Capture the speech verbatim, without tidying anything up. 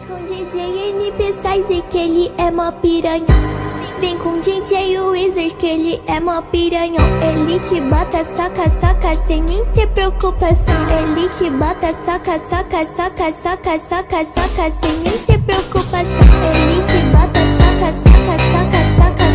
com D J N P Size que ele é mó piranha. Vem com D J Wizard que ele é mó piranhão. Ele te bota, saca, saca, sem nem ter preocupação. Ele te bota, saca, saca, saca, saca, saca, saca, sem nem ter preocupação. Ele te bota, saca, saca, saca, saca.